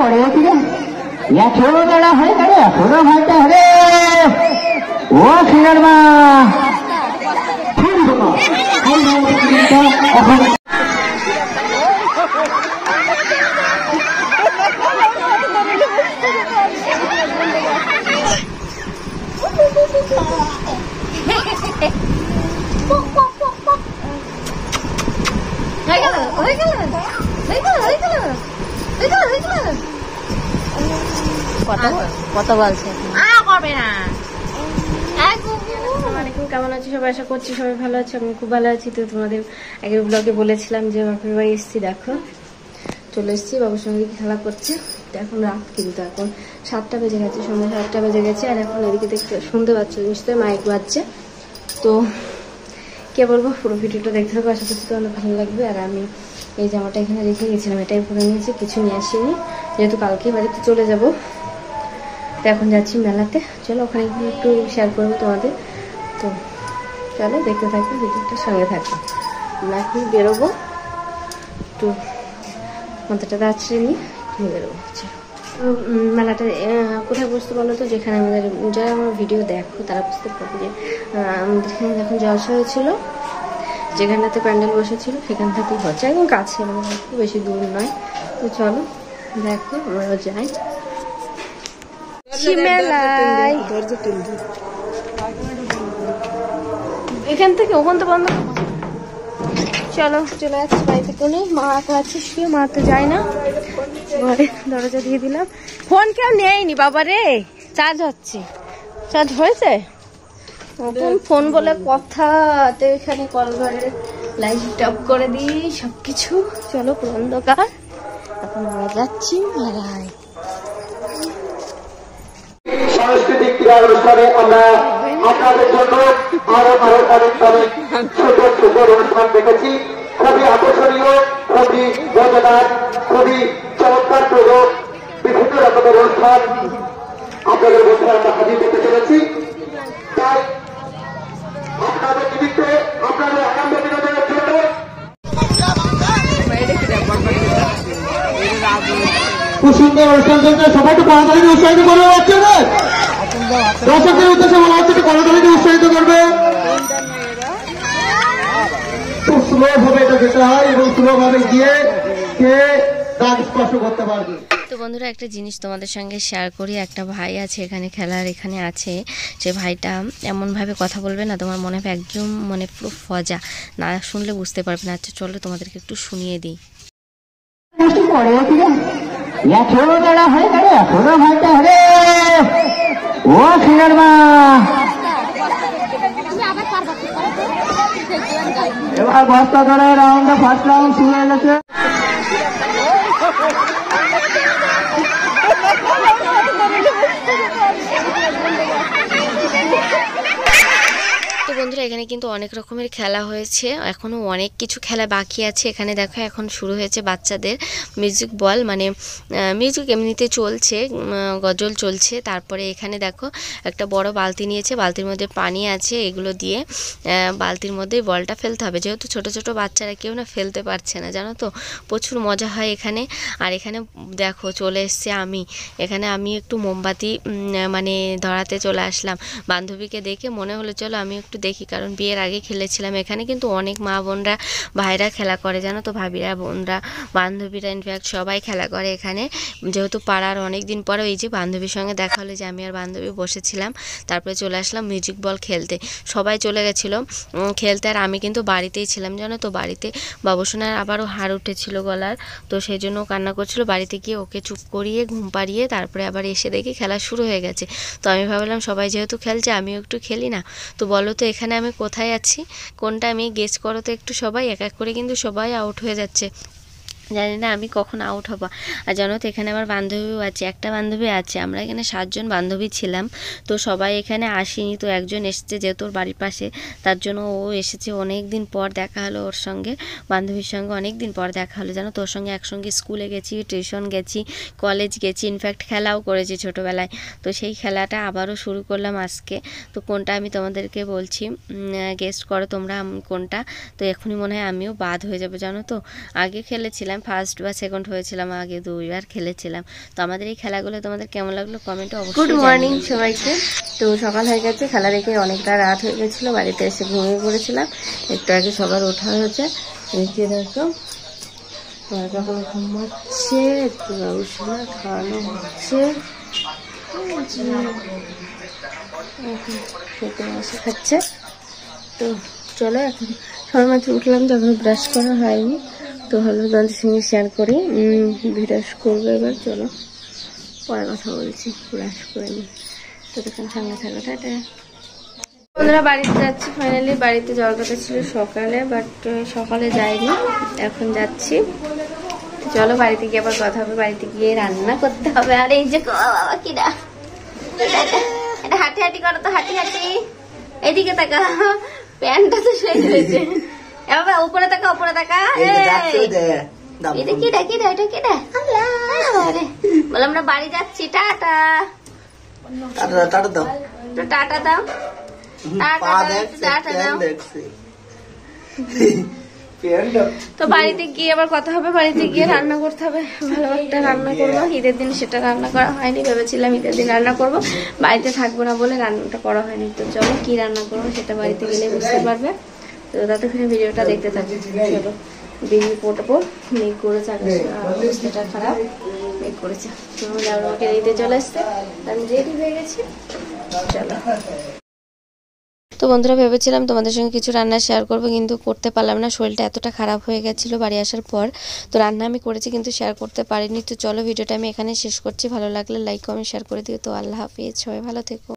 পড়ে গেছে ছোট বেড়া হয়ে গেলে এখনো ভাইটা হরে ও সিনার মা কত বলছে করবে না। কেমন আছো সবাই? আশা করছি সবাই ভালো আছে। আমি খুব ভালো আছি। তো তোমাদের আগের ব্লগে বলেছিলাম যে বাপের বাড়ি এসেছি, দেখো চলে এসেছি। বাবুর সঙ্গে খেলা করছে। এখন রাত, কিন্তু এখন 7টা বেজে গেছে, সন্ধ্যা 7টা বেজে গেছে। আর এখন এদিকে দেখতে শুনতে পাচ্ছ নিশ্চয়ই মাইক বাজছে। তো কে বলবো, পুরো ভিডিওটা দেখতে থাকবো, আশা করছি তোমাদের ভালো লাগবে। আর আমি এই জামাটা এখানে রেখে গেছিলাম, এটাই পরে নিয়েছি, কিছু নিয়ে আসিনি, যেহেতু কালকে বাড়িতে চলে যাব। তো এখন যাচ্ছি মেলাতে, চলো ওখানে গিয়ে একটু শেয়ার করবো তোমাদের। তো চলো দেখতে থাকবো, ভিডিওটার সঙ্গে থাকবো। আমরা এখন বেরোবো, একটু মাথাটা দাঁড়িয়ে নিয়ে বেরোবো। তো মেলাটা কোথায় বুঝতে পারলো তো, যেখানে আমাদের যারা আমার ভিডিও দেখো তারা বুঝতে পারবে যে আমাদের এখানে যখন জলসা হয়েছিল, যেখানটাতে প্যান্ডেল বসেছিল সেখান থেকেই হচ্ছে, একদম কাছে, মানে খুব বেশি দূর নয়। তো চলো দেখো, আমরাও যাই মেলায়। এখান থেকে ওখান তো বন্ধ। চলো চলে যাচ্ছি বাড়িতে। কোনো মা একা আছে, শুয়ে মা তো যায় না, ঘরে দরজা দিয়ে দিলাম। ফোন কেউ নেয়নি বাবা রে, চার্জ হচ্ছে। চার্জ হয়েছে এখন, ফোন বলে কথা। তো এখানে কল ঘরের লাইট অফ করে দিই সবকিছু। চলো পুরো অন্ধকার, এখন আমরা যাচ্ছি মেলায়। সাংস্কৃতিক ক্রীড়া অনুষ্ঠানে আমরা আপনাদের জন্য আরো অনেক ছোট ছোট অনুষ্ঠান দেখেছি। খুবই আকর্ষণীয়, খুবই মজাদার, খুবই চমৎকার প্রয়োগ, বিভিন্ন রকমের অনুষ্ঠান আপনাদের মধ্যে আমরা হাজির করতে চলেছি। তাই আপনাদের নিমিত্তে, আপনাদের আনন্দ বিনোদনের জন্য খুব সুন্দর অনুষ্ঠান চলছে। সবাই একটু কড়াতালি উৎসাহিত করবে বাচ্চাদের, দর্শকদের উদ্দেশ্যে বলা হচ্ছে একটু কড়াতালি উৎসাহিত করবে। খুব স্লো ভাবে এটা যেতে হয় এবং স্লো ভাবে গিয়ে কে দাগ স্পর্শ করতে পারবে। তো বন্ধুরা, একটা জিনিস তোমাদের সঙ্গে শেয়ার করি। একটা ভাই আছে এখানে খেলার, এখানে আছে, যে ভাইটা এমনভাবে কথা বলবে না, তোমার মনে হবে একদম মানে পুরো ফজা, না শুনলে বুঝতে পারবে না। আচ্ছা চলো তোমাদেরকে একটু শুনিয়ে দিই। ছোট বেড়া হয়ে গেলে এখনো ভাইটা হরে ও সিনার মা। এবার বস্তা ধরে রাউন্ডে ফার্স্ট রাউন্ড শুরু হয়ে গেছে। তো বন্ধুরা, এখানে কিন্তু অনেক রকমের খেলা হয়েছে, এখনো অনেক কিছু খেলা বাকি আছে। এখানে দেখো এখন শুরু হয়েছে বাচ্চাদের মিউজিক বল, মানে মিউজিক এমনিতে চলছে, গজল চলছে। তারপরে এখানে দেখো একটা বড় বালতি নিয়েছে, বালতির মধ্যে পানি আছে, এগুলো দিয়ে বালতির মধ্যে বলটা ফেলতে হবে। যেহেতু ছোট ছোট বাচ্চারা কেউ না ফেলতে পারছে না, জানো তো, প্রচুর মজা হয় এখানে। আর এখানে দেখো চলে এসছে আমি, এখানে আমি একটু মোমবাতি মানে ধরাতে চলে আসলাম। বান্ধবীকে দেখে মনে হলো চলো আমি একটু দেখি, কারণ বিয়ের আগে খেলেছিলাম। এখানে কিন্তু অনেক মা বোনরা ভাইরা খেলা করে, জানো তো, ভাবিরা, বোনরা, বান্ধবীরা, ইনফ্যাক্ট সবাই খেলা করে এখানে। যেহেতু পাড়ার অনেক দিন পরে ওই যে বান্ধবীর সঙ্গে দেখা হলো, যে আমি আর বান্ধবী বসেছিলাম, তারপরে চলে আসলাম মিউজিক বল খেলতে। সবাই চলে গেছিলো খেলতে, আর আমি কিন্তু বাড়িতেই ছিলাম, জানো তো। বাড়িতে বাবুসোনার আবারও হাড় উঠেছিল গলার, তো সেই জন্য কান্না করছিল। বাড়িতে গিয়ে ওকে চুপ করিয়ে ঘুম পাড়িয়ে তারপরে আবার এসে দেখি খেলা শুরু হয়ে গেছে। তো আমি ভাবলাম সবাই যেহেতু খেলছে আমিও একটু খেলি না। তো বলো তো এখানে আমি কোথায় আছি, কোনটা আমি গেস করো তো একটু। সবাই এক এক করে কিন্তু সবাই আউট হয়ে যাচ্ছে, জানি না আমি কখন আউট হব। আর জানো তো এখানে আমার বান্ধবীও আছে, একটা বান্ধবী আছে, আমরা এখানে 7 জন বান্ধবী ছিলাম। তো সবাই এখানে আসেনি, তো একজন এসেছে যেহেতু ওর বাড়ির পাশে, তার জন্য ও এসেছে। অনেক দিন পর দেখা হলো ওর সঙ্গে, বান্ধবীর সঙ্গে অনেক দিন পর দেখা হলো, জানো তো। ওর সঙ্গে একসঙ্গে স্কুলে গেছি, টিউশন গেছি, কলেজ গেছি, ইনফ্যাক্ট খেলাও করেছি ছোটোবেলায়। তো সেই খেলাটা আবারও শুরু করলাম আজকে। তো কোনটা আমি তোমাদেরকে বলছি, গেস্ট করো তোমরা কোনটা। তো এখনই মনে হয় আমিও বাদ হয়ে যাবো, জানো তো। আগে খেলেছিলাম ফার্স্ট বা সেকেন্ড হয়েছিলাম, আগে 2বার খেলেছিলাম। তো আমাদের এই খেলাগুলো তোমাদের কেমন লাগলো কমেন্টে অবশ্যই। গুড মর্নিং সবাইকে। তো সকাল হয়ে গেছে, খেলা দেখে অনেকটা রাত হয়ে গেছিলো, বাড়িতে এসে ঘুমিয়ে পড়েছিলাম। একটু আগে সবার ওঠা হয়েছে, নিচে দেখো যখন ঘুমাচ্ছে, একটু বাবুসোনা খাওয়ানো হচ্ছে, খেতে বসে খাচ্ছে। তো চলো এখন সবার মাঝে উঠলাম, তো এখন ব্রাশ করা হয়নি, তো হলো তোমাদের সঙ্গে শেয়ার করি। ব্রাশ করবো এবার, চলো পরে কথা বলছি, ব্রাশ করে নিই। তো তখন সঙ্গে থাকো, টাটা। বন্ধুরা বাড়িতে যাচ্ছি ফাইনালি। বাড়িতে যাওয়ার কথা ছিল সকালে, বাট সকালে যাইনি, এখন যাচ্ছি। চলো বাড়িতে গিয়ে আবার কথা হবে, বাড়িতে গিয়ে রান্না করতে হবে। আর এই যে বাবা কিরা, এটা হাঁটি হাঁটি করো তো, হাঁটি হাঁটি, এইদিকে তাকা, প্যান্টটা তো শেষ হয়েছে। বাবা উপরে তাকা, উপরে তাকা। এটা কিরা, কিরা, এটা কিরা, বলে আমরা বাড়ি যাচ্ছি, টাটা। টাটা দাও, টাটা দাও, টাটা দাও। তো বাড়িতে গিয়ে আবার কথা হবে, বাড়িতে গিয়ে রান্না করতে হবে, ভালো একটা রান্না করবো। ঈদের দিন সেটা রান্না করা হয়নি, ভেবেছিলাম ঈদের দিন রান্না করবো, বাড়িতে থাকবো না বলে রান্নাটা করা হয়নি। তো চলো কি রান্না করবো সেটা বাড়িতে গেলে বুঝতে পারবে। তো ততক্ষণে ভিডিওটা দেখতে থাকবে। চলো বেরিয়ে পড়বো, মেঘ করেছে, অবস্থাটা খারাপ, মেঘ করেছে। তো আমাকে নিতে চলে আসতে, আমি রেডি হয়ে গেছি, চলো। তো বন্ধুরা ভেবেছিলাম তোমাদের সঙ্গে কিছু রান্না শেয়ার করবো, কিন্তু করতে পারলাম না, শরীরটা এতটা খারাপ হয়ে গেছিলো বাড়ি আসার পর। তো রান্না আমি করেছি কিন্তু শেয়ার করতে পারিনি। তো চলো ভিডিওটা আমি এখানে শেষ করছি, ভালো লাগলে লাইক কমেন্ট শেয়ার করে দিও। তো আল্লাহ হাফিজ, সবাই ভালো থেকো।